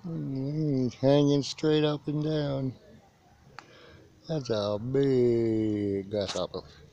He's hanging straight up and down. That's a big grasshopper.